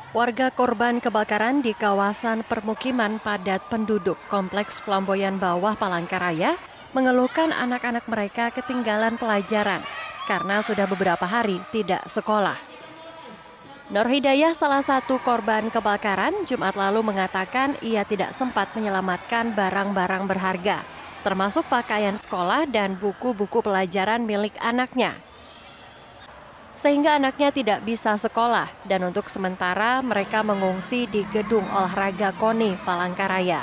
Warga korban kebakaran di kawasan permukiman padat penduduk Kompleks Flamboyan Bawah Palangkaraya mengeluhkan anak-anak mereka ketinggalan pelajaran karena sudah beberapa hari tidak sekolah. Nur Hidayah, salah satu korban kebakaran, Jumat lalu mengatakan ia tidak sempat menyelamatkan barang-barang berharga, termasuk pakaian sekolah dan buku-buku pelajaran milik anaknya. Sehingga anaknya tidak bisa sekolah dan untuk sementara mereka mengungsi di Gedung Olahraga KONI Palangkaraya.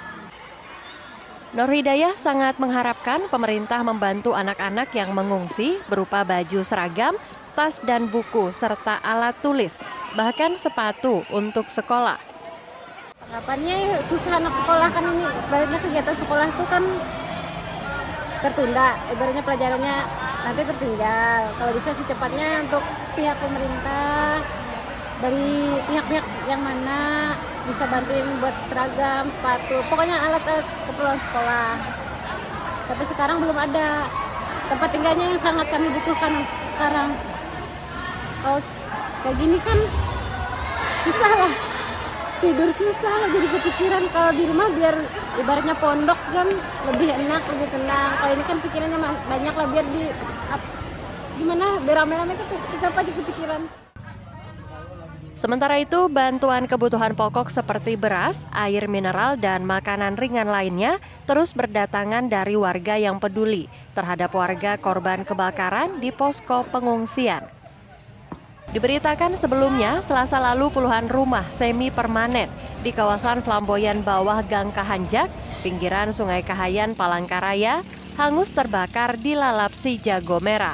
Nur Hidayah sangat mengharapkan pemerintah membantu anak-anak yang mengungsi berupa baju seragam, tas dan buku, serta alat tulis, bahkan sepatu untuk sekolah. Harapannya susah anak sekolah kan ini, ibaratnya kegiatan sekolah itu kan tertunda, ibaratnya pelajarannya nanti tertinggal. Kalau bisa secepatnya untuk pihak pemerintah, dari pihak-pihak yang mana bisa bantuin buat seragam, sepatu, pokoknya alat-alat keperluan sekolah. Tapi sekarang belum ada tempat tinggalnya yang sangat kami butuhkan sekarang. Kalau kayak gini kan susah lah, tidur susah lah, jadi kepikiran. Kalau di rumah biar ibaratnya pondok kan lebih enak, lebih tenang. Kalau ini kan pikirannya banyak lah, biar di gimana berame-rame itu tetap aja kepikiran. Sementara itu, bantuan kebutuhan pokok seperti beras, air mineral, dan makanan ringan lainnya terus berdatangan dari warga yang peduli terhadap warga korban kebakaran di posko pengungsian. Diberitakan sebelumnya, Selasa lalu puluhan rumah semi permanen di kawasan Flamboyan Bawah Gang Kahanjak, pinggiran Sungai Kahayan, Palangkaraya, hangus terbakar dilalap si jago merah.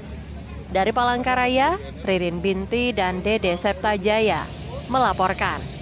Dari Palangkaraya, Ririn Binti dan Dede Septajaya melaporkan.